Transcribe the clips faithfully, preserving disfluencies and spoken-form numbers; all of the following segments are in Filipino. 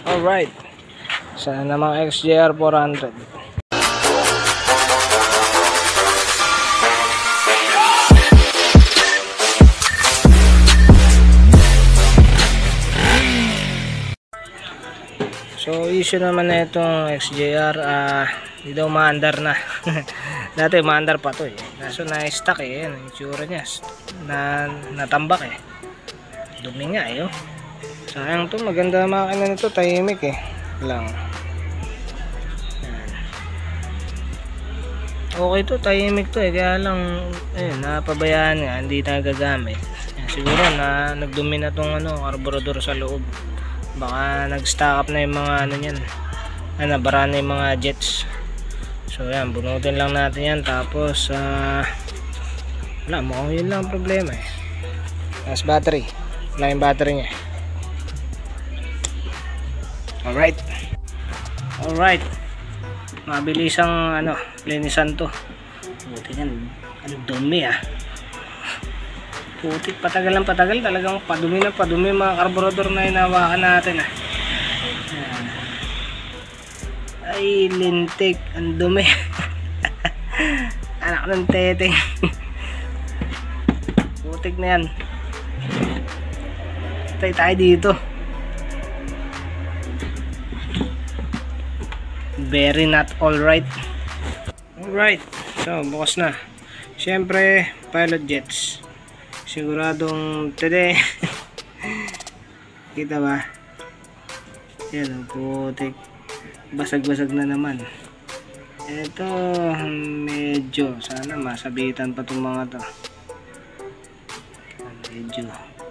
Alright. Sana mga X J R four hundred. So issue naman na itong X J R, uh, hindi daw maandar na. Dati maandar pa to eh. Kaso na-stuck eh. Yan, yung itsura niya. Na, natambak eh. Dumi nga eh. Oh. Sayang to. Maganda makina nito. Tahimik eh. Lang. Yan. Okay to. Tahimik to eh. Kaya lang eh, napabayaan nga. Hindi nagagamit. Yan, siguro na nagdumi na tong ano, carburetor sa loob. Baka nag-stock up na yung mga ano yan. Ano, bara na yung mga jets. So yan, bunutin lang natin yan. Tapos uh, wala, mukhang yun lang ang problema eh. Tapos battery. Wala yung battery nya. Alright. Alright. Mabilisang ano, linisan to. Buti yan. Ano, dumi ah. Putik, patagal lang patagal. Talagang padumi na padumi mga carburetor na hinawakan natin ah. Yan. Ay, lintik. Ang dumi. Anak ng teteng. Putik na yan. Tay tayo dito. Very not alright. Alright. So, bukas na. Siyempre, pilot jets. Siguradong today. Kita ba? Yan, putik. Basag-basag na naman. Ito, medyo. Sana masabitan pa itong mga to. Medyo.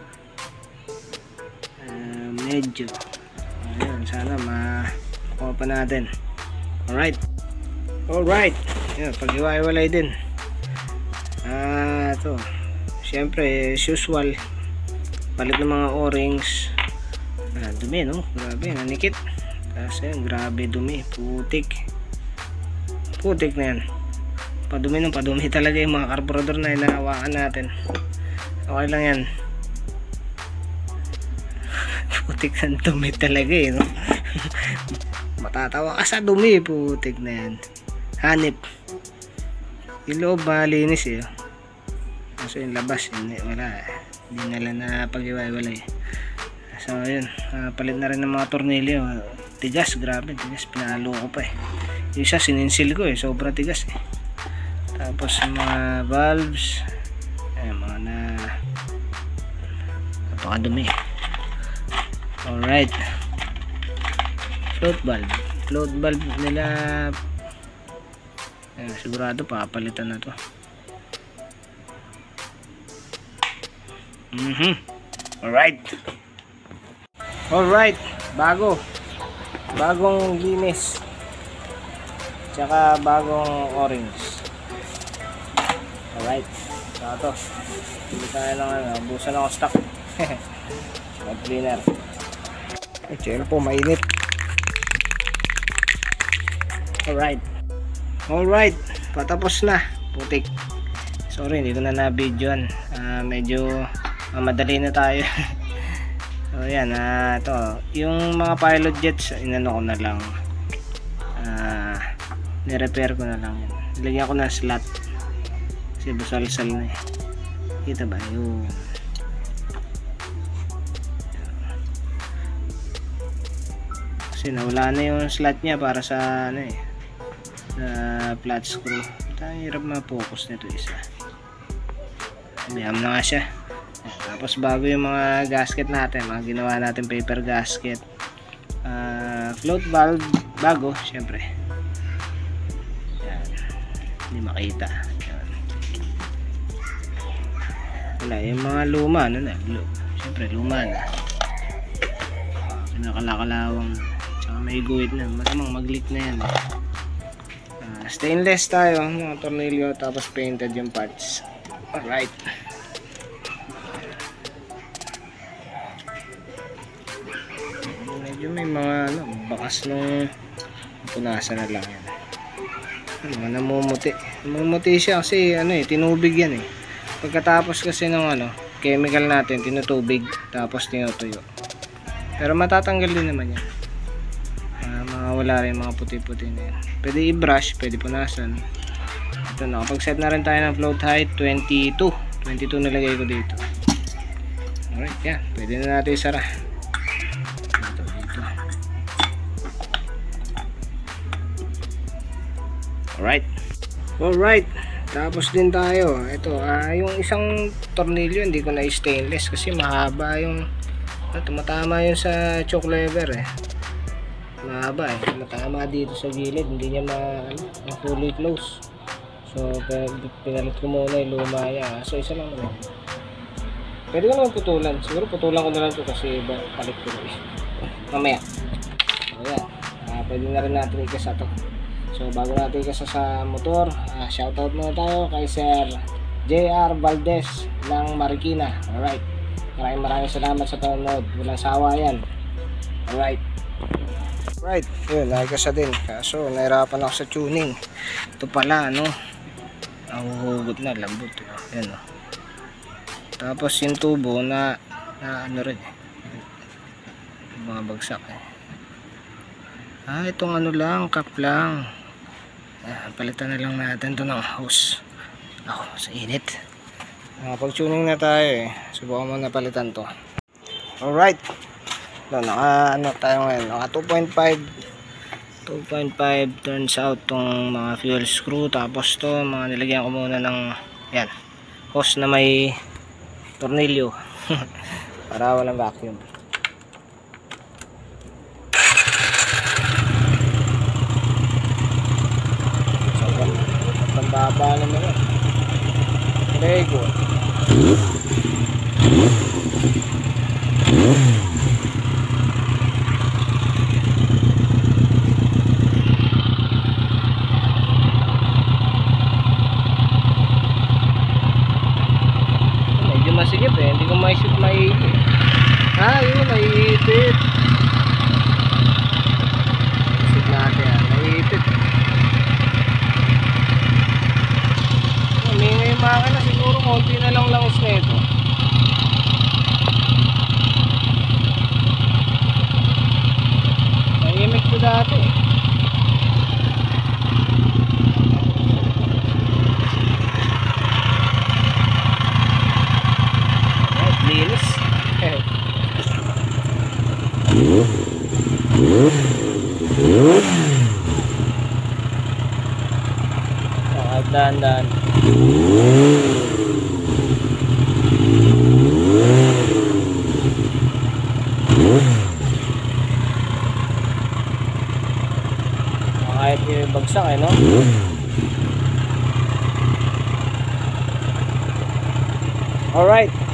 Uh, medyo. Ayan, sana makuha pa natin. Alright. Alright. Yan, pag-iwa-iwalay din. Ah, uh, ito. Siyempre, as usual. Palit ng mga o-rings. Ah, dumi, no? Grabe, nanikit. Kasi grabe dumi, putik. Putik na yan. Padumi nung padumi talaga yung mga carburetor na hinahawakan natin. Okay lang yan. Putik na dumi talaga eh, no? Matatawa ka sa dumi, putik na yan. Hanip. Yung loob malinis eh. Kaso yung labas, hindi, wala. Hindi nila na pag-iwalay. So yun, uh, palit na rin ng mga tornilyo. Tigas, grabe, tigas, pinalo ko pa eh. Yung isa sininsil ko eh, sobra tigas eh. Tapos mga valves, eh, mga na napakadumi. Alright. Float valve. Float valve nila, eh, sigurado papalitan na to. Mhm. Alright. Alright, bago. Bagong linis. Tsaka bagong orange. Alright. Saka to. Hindi tayo lang ano, busan ako stock. Mag cleaner. Ay, chill po, mainit. Alright. Alright, patapos na. Putik. Sorry, hindi ko na na-videoan. Uh, medyo uh, madali na tayo. So yan, uh, ito yung mga pilot jets, inano ko na lang, uh, nirepair ko na lang yan. Nilagyan ko na slot kasi busalsal na eh. Kita ba yun? Kasi nawala na yung slot nya para sa ano eh, sa flat screw. Ang hirap ma-focus nito isa. Mayam na nga siya. Tapos bago yung mga gasket natin, mga ginawa natin paper gasket, uh, float valve bago syempre. Yan. Hindi makita. Yan. Wala yung mga luma ano na, syempre luma na. Pinakalakalawang, tsaka may guhit na, malamang mag-leak na yan. Uh, stainless tayo, mga tornilyo, tapos painted yung parts. Alright. Medyo may mga ano, bakas nung punasan na lang yan. Mga namumuti. Namumuti siya kasi ano eh, tinubig yan eh. Pagkatapos kasi ng ano, chemical natin, tinutubig, tapos tinutuyo. Pero matatanggal din naman yan. mawala rin mga puti-puti na yan. Pwede i-brush, pwede punasan. Ito, nakapag-set na rin tayo ng float height twenty-two. twenty-two nilagay ko dito. Alright, yan. Pwede na natin isara. Ito, dito. Alright. Alright. Tapos din tayo. Ito, ah, yung isang tornilyo, hindi ko na stainless kasi mahaba yung ah, tumatama yun sa choke lever eh. Mahaba eh. Tumatama dito sa gilid. Hindi niya ma, ano, fully close. So, pinalit ko muna yung luma niya. So, isa lang naman. Pwede ko naman putulan. Siguro putulan ko na lang ito kasi palit ko rin. Mamaya. Ayan. Ah, pwede na rin natin ikasa ito. So, bago natin ikasa sa motor, ah, shoutout muna tayo kay Sir J R Valdez ng Marikina. Alright. Maraming maraming salamat sa panonood. Walang sawa yan. Alright. Right. Yun, nakikasa din. Kaso, nahirapan ako sa tuning. Ito pala, ano, nahuhugot na, lambot. Yan, o. Tapos, yung tubo na, na ano rin, mga bagsak, eh. Ah, itong ano lang, cap lang. Ah, palitan na lang natin ito ng hose. Ako, sa init. Ah, pag-tuning na tayo, eh. Subukan mo na palitan to. Alright. No, naka ano tayo ngayon, naka two point five two point five turns out tong mga fuel screw. Tapos to mga nilagyan ko muna ng yan hose na may tornilyo para walang vacuum. So, ang baba naman yun. Very good. Masigip eh, hindi ko ma-shoot maiipit. Ah, yun, maiipit. Shoot natin yan, maiipit. Huminga yung makina, siguro konti na lang langis na ito. Maimik ko dati. Linis. Dahan-dahan. Kahit yung bagsak eh, no? Alright.